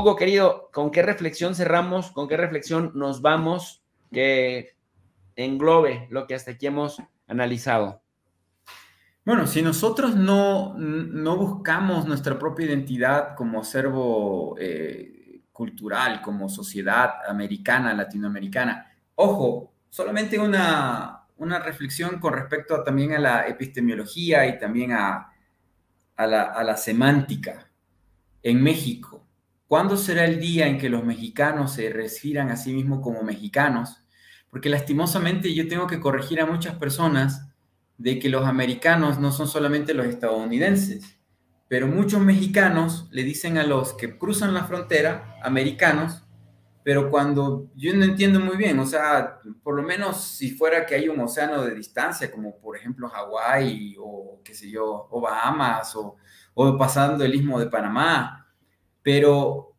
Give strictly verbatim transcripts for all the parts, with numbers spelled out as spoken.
Hugo, querido, ¿con qué reflexión cerramos? ¿Con qué reflexión nos vamos que englobe lo que hasta aquí hemos analizado? Bueno, si nosotros no, no buscamos nuestra propia identidad como acervo eh, cultural, como sociedad americana, latinoamericana, ojo, solamente una, una reflexión con respecto a, también a la epistemología y también a, a, la, a la semántica. En México, ¿cuándo será el día en que los mexicanos se refiran a sí mismos como mexicanos? Porque lastimosamente yo tengo que corregir a muchas personas de que los americanos no son solamente los estadounidenses, pero muchos mexicanos le dicen a los que cruzan la frontera, americanos, pero cuando yo no entiendo muy bien, o sea, por lo menos si fuera que hay un océano de distancia, como por ejemplo Hawái o qué sé yo, o Bahamas o, o pasando el Istmo de Panamá, pero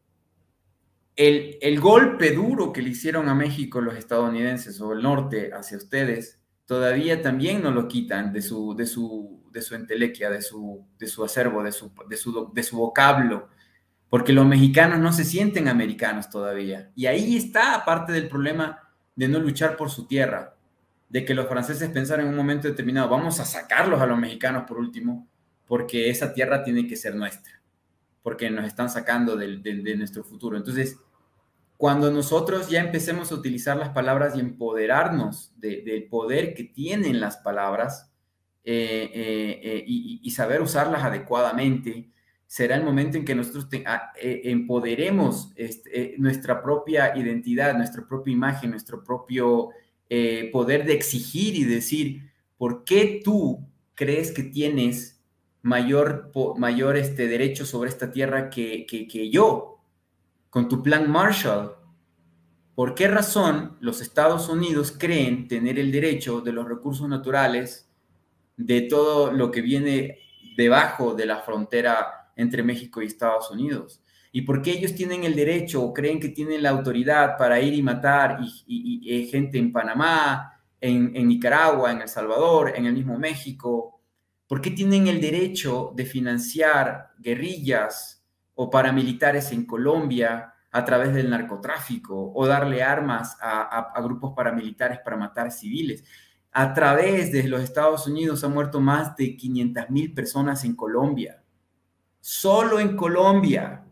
el, el golpe duro que le hicieron a México los estadounidenses o el norte hacia ustedes, todavía también no lo quitan de su, de su, de su entelequia, de su, de su acervo, de su, de, su, de su vocablo, porque los mexicanos no se sienten americanos todavía. Y ahí está parte del problema de no luchar por su tierra, de que los franceses pensaron en un momento determinado, vamos a sacarlos a los mexicanos por último, porque esa tierra tiene que ser nuestra, porque nos están sacando de, de, de nuestro futuro. Entonces, cuando nosotros ya empecemos a utilizar las palabras y empoderarnos de, del poder que tienen las palabras eh, eh, eh, y, y saber usarlas adecuadamente, será el momento en que nosotros te, eh, empoderemos este, eh, nuestra propia identidad, nuestra propia imagen, nuestro propio eh, poder de exigir y decir, ¿por qué tú crees que tienes mayor, po, mayor este, derecho sobre esta tierra que, que, que yo? Con tu plan Marshall, ¿por qué razón los Estados Unidos creen tener el derecho de los recursos naturales, de todo lo que viene debajo de la frontera entre México y Estados Unidos? ¿Y por qué ellos tienen el derecho o creen que tienen la autoridad para ir y matar y, y, y gente en Panamá, en, en Nicaragua, en El Salvador, en el mismo México? ¿Por qué tienen el derecho de financiar guerrillas o paramilitares en Colombia a través del narcotráfico o darle armas a, a, a grupos paramilitares para matar civiles? A través de los Estados Unidos han muerto más de quinientas mil personas en Colombia. Solo en Colombia.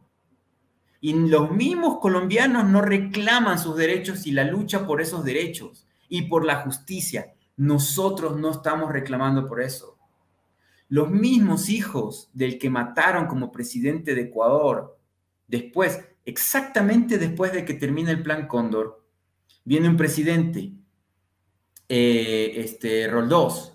Y los mismos colombianos no reclaman sus derechos y la lucha por esos derechos y por la justicia. Nosotros no estamos reclamando por eso. Los mismos hijos del que mataron como presidente de Ecuador, después, exactamente después de que termina el Plan Cóndor, viene un presidente, eh, este, Roldós,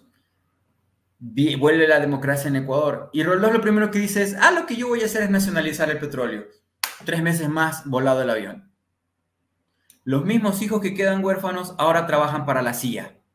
vuelve la democracia en Ecuador, y Roldós lo primero que dice es, ah, lo que yo voy a hacer es nacionalizar el petróleo. Tres meses más, volado el avión. Los mismos hijos que quedan huérfanos ahora trabajan para la C I A.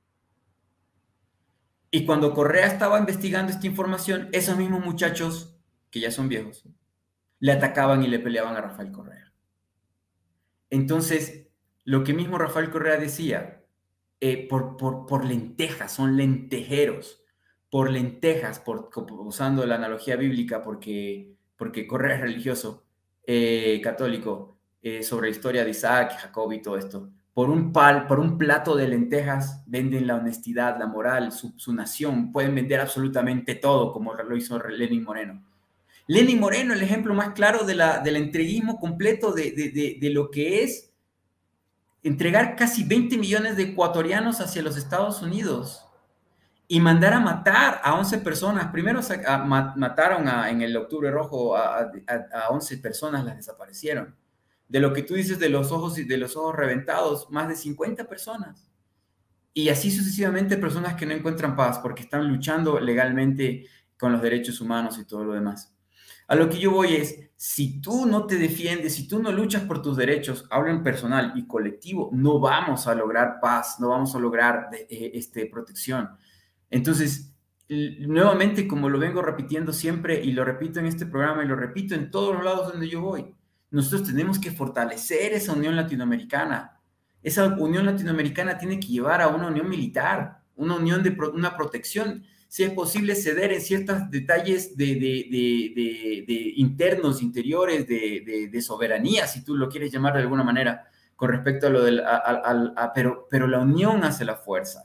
Y cuando Correa estaba investigando esta información, esos mismos muchachos, que ya son viejos, le atacaban y le peleaban a Rafael Correa. Entonces, lo que mismo Rafael Correa decía, eh, por, por, por lentejas, son lentejeros, por lentejas, por, usando la analogía bíblica, porque, porque Correa es religioso, eh, católico, eh, sobre la historia de Isaac, Jacob y todo esto. Por un, pal, por un plato de lentejas venden la honestidad, la moral, su, su nación. Pueden vender absolutamente todo, como lo hizo Lenín Moreno. Lenín Moreno, el ejemplo más claro de la, del entreguismo completo de, de, de, de lo que es entregar casi veinte millones de ecuatorianos hacia los Estados Unidos y mandar a matar a once personas. Primero a, a, mataron a, en el Octubre Rojo a, a, a once personas, las desaparecieron. De lo que tú dices de los ojos y de los ojos reventados, más de cincuenta personas. Y así sucesivamente personas que no encuentran paz porque están luchando legalmente con los derechos humanos y todo lo demás. A lo que yo voy es, si tú no te defiendes, si tú no luchas por tus derechos, hablo en personal y colectivo, no vamos a lograr paz, no vamos a lograr eh, este, protección. Entonces, nuevamente, como lo vengo repitiendo siempre y lo repito en este programa y lo repito en todos los lados donde yo voy, nosotros tenemos que fortalecer esa unión latinoamericana. Esa unión latinoamericana tiene que llevar a una unión militar, una unión de pro, una protección. si es posible ceder en ciertos detalles de, de, de, de, de internos, interiores, de, de, de soberanía, si tú lo quieres llamar de alguna manera, con respecto a lo del, a, a, a, pero, pero la unión hace la fuerza.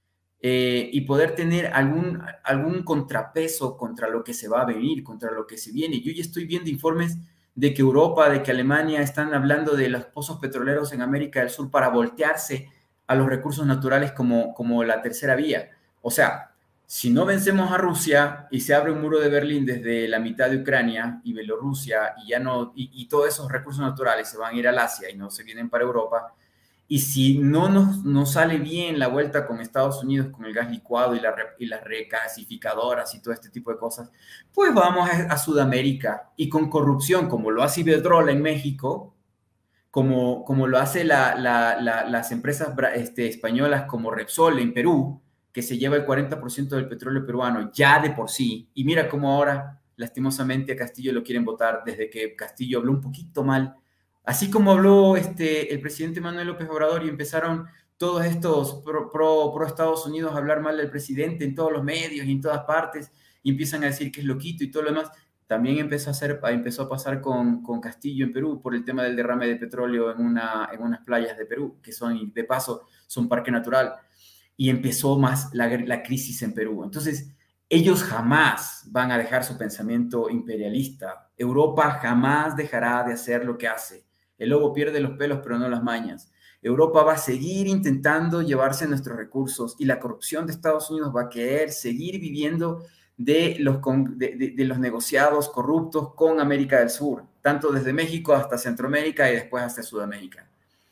Eh, y poder tener algún, algún contrapeso contra lo que se va a venir, contra lo que se viene. Yo ya estoy viendo informes de que Europa, de que Alemania están hablando de los pozos petroleros en América del Sur para voltearse a los recursos naturales como, como la tercera vía. O sea, si no vencemos a Rusia y se abre un muro de Berlín desde la mitad de Ucrania y Bielorrusia y, ya no, y, y todos esos recursos naturales se van a ir al Asia y no se vienen para Europa, y si no nos, nos sale bien la vuelta con Estados Unidos, con el gas licuado y, la, y las recasificadoras y todo este tipo de cosas, pues vamos a, a Sudamérica y con corrupción, como lo hace Iberdrola en México, como, como lo hace la, la, la, las empresas este, españolas como Repsol en Perú, que se lleva el cuarenta por ciento del petróleo peruano ya de por sí. Y mira cómo ahora, lastimosamente, a Castillo lo quieren votar desde que Castillo habló un poquito mal. Así como habló este, el presidente Manuel López Obrador y empezaron todos estos pro, pro, pro Estados Unidos a hablar mal del presidente en todos los medios y en todas partes, y empiezan a decir que es loquito y todo lo demás, también empezó a, hacer, empezó a pasar con, con Castillo en Perú por el tema del derrame de petróleo en, una, en unas playas de Perú, que son, de paso, son parque natural, y empezó más la, la crisis en Perú. Entonces, ellos jamás van a dejar su pensamiento imperialista. Europa jamás dejará de hacer lo que hace. El lobo pierde los pelos, pero no las mañas. Europa va a seguir intentando llevarse nuestros recursos y la corrupción de Estados Unidos va a querer seguir viviendo de los, de, de, de los negociados corruptos con América del Sur, tanto desde México hasta Centroamérica y después hasta Sudamérica.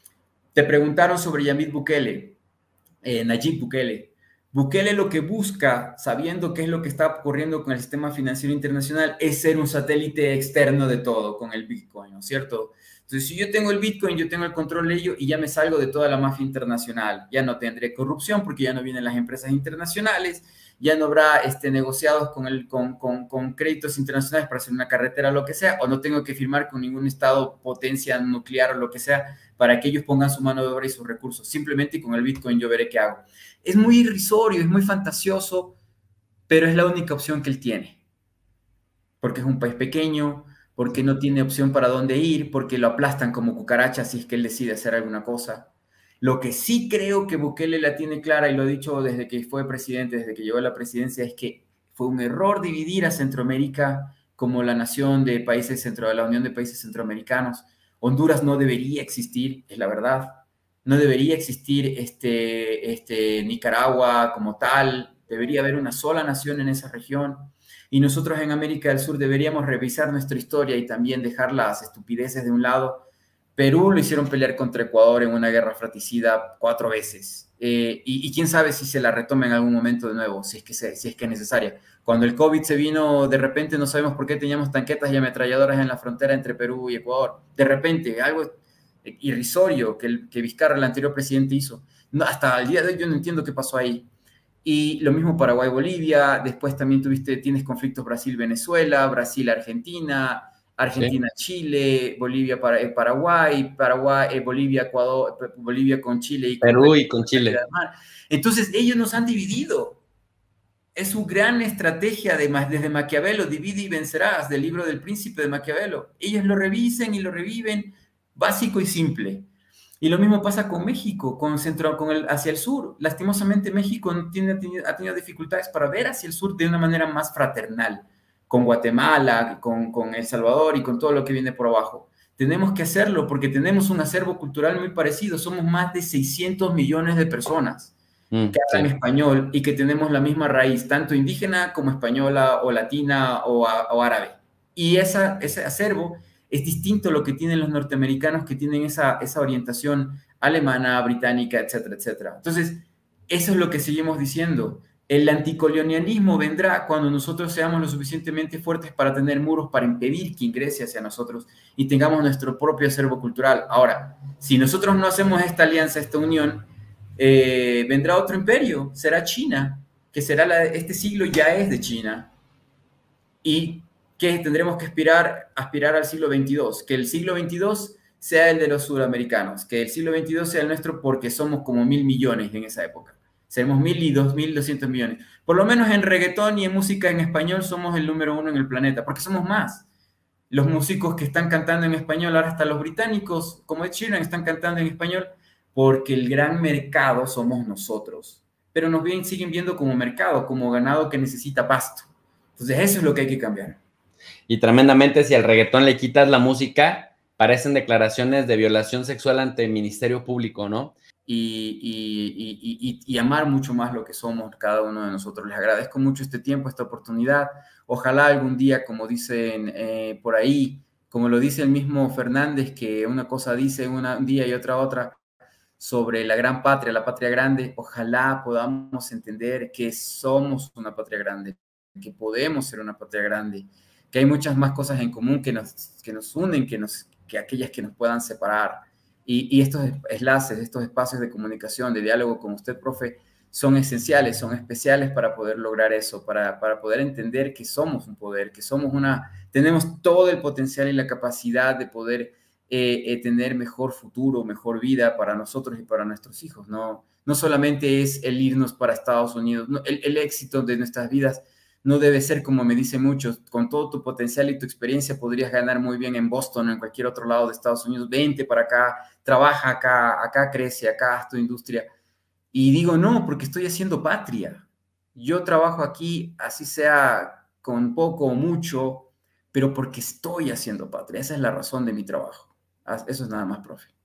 Te preguntaron sobre Yamit Bukele, eh, Nayib Bukele. Bukele lo que busca, sabiendo qué es lo que está ocurriendo con el sistema financiero internacional, es ser un satélite externo de todo con el Bitcoin, ¿no es cierto? Entonces, si yo tengo el Bitcoin, yo tengo el control de ello y ya me salgo de toda la mafia internacional. Ya no tendré corrupción porque ya no vienen las empresas internacionales, ya no habrá este, negociados con, el, con, con, con créditos internacionales para hacer una carretera o lo que sea, o no tengo que firmar con ningún estado, potencia nuclear o lo que sea, para que ellos pongan su mano de obra y sus recursos. Simplemente con el Bitcoin yo veré qué hago. Es muy irrisorio, es muy fantasioso, pero es la única opción que él tiene. Porque es un país pequeño, porque no tiene opción para dónde ir, porque lo aplastan como cucaracha si es que él decide hacer alguna cosa. Lo que sí creo que Bukele la tiene clara, y lo he dicho desde que fue presidente, desde que llegó a la presidencia, es que fue un error dividir a Centroamérica como la nación de países centro, de la Unión de Países Centroamericanos. Honduras no debería existir, es la verdad. No debería existir este, este Nicaragua como tal. Debería haber una sola nación en esa región. Y nosotros en América del Sur deberíamos revisar nuestra historia y también dejar las estupideces de un lado. Perú lo hicieron pelear contra Ecuador en una guerra fratricida cuatro veces. Eh, y, y quién sabe si se la retoma en algún momento de nuevo, si es, que se, si es que es necesaria. Cuando el COVID se vino, de repente no sabemos por qué teníamos tanquetas y ametralladoras en la frontera entre Perú y Ecuador. De repente, algo irrisorio que, el, que Vizcarra, el anterior presidente, hizo. No, hasta el día de hoy yo no entiendo qué pasó ahí. Y lo mismo Paraguay-Bolivia, después también tuviste, tienes conflictos Brasil-Venezuela, Brasil-Argentina, Argentina-Chile, sí. Bolivia-Paraguay, Paraguay, eh, Bolivia-Ecuador, Bolivia con Chile y con Perú y con Chile. Entonces ellos nos han dividido. Es su gran estrategia de, desde Maquiavelo, divide y vencerás, del libro del príncipe de Maquiavelo. Ellos lo revisen y lo reviven, básico y simple. Y lo mismo pasa con México, con centro, con el, hacia el sur. Lastimosamente México no tiene, ha tenido dificultades para ver hacia el sur de una manera más fraternal, con Guatemala, con, con El Salvador y con todo lo que viene por abajo. Tenemos que hacerlo porque tenemos un acervo cultural muy parecido. Somos más de seiscientos millones de personas mm, que hablan sí. español y que tenemos la misma raíz, tanto indígena como española o latina o, a, o árabe. Y esa, ese acervo es distinto a lo que tienen los norteamericanos, que tienen esa, esa orientación alemana, británica, etcétera, etcétera. Entonces, eso es lo que seguimos diciendo. El anticolonialismo vendrá cuando nosotros seamos lo suficientemente fuertes para tener muros para impedir que ingrese hacia nosotros y tengamos nuestro propio acervo cultural. Ahora, si nosotros no hacemos esta alianza, esta unión, eh, vendrá otro imperio, será China, que será la, este siglo ya es de China. Y que tendremos que aspirar, aspirar al siglo veintidós, que el siglo veintidós sea el de los sudamericanos, que el siglo veintidós sea el nuestro porque somos como mil millones en esa época. Seremos mil y dos mil doscientos millones. Por lo menos en reggaetón y en música en español somos el número uno en el planeta, porque somos más. Los músicos que están cantando en español, ahora hasta los británicos, como Ed Sheeran, están cantando en español, porque el gran mercado somos nosotros. Pero nos bien, siguen viendo como mercado, como ganado que necesita pasto. Entonces eso es lo que hay que cambiar. Y tremendamente, si al reggaetón le quitas la música, parecen declaraciones de violación sexual ante el Ministerio Público, ¿no? Y, y, y, y, y amar mucho más lo que somos cada uno de nosotros. Les agradezco mucho este tiempo, esta oportunidad. Ojalá algún día, como dicen eh, por ahí, como lo dice el mismo Fernández, que una cosa dice una, un día y otra otra sobre la gran patria, la patria grande, ojalá podamos entender que somos una patria grande, que podemos ser una patria grande, que hay muchas más cosas en común que nos, que nos unen que, nos, que aquellas que nos puedan separar. Y, y estos enlaces, estos espacios de comunicación, de diálogo con usted, profe, son esenciales, son especiales para poder lograr eso, para, para poder entender que somos un poder, que somos una, tenemos todo el potencial y la capacidad de poder eh, eh, tener mejor futuro, mejor vida para nosotros y para nuestros hijos. No, no solamente es el irnos para Estados Unidos, no, el, el éxito de nuestras vidas no debe ser como me dicen muchos, con todo tu potencial y tu experiencia podrías ganar muy bien en Boston o en cualquier otro lado de Estados Unidos, vente para acá, trabaja acá, acá crece, acá haz tu industria. Y digo, no, porque estoy haciendo patria. Yo trabajo aquí, así sea con poco o mucho, pero porque estoy haciendo patria. Esa es la razón de mi trabajo. Eso es nada más, profe.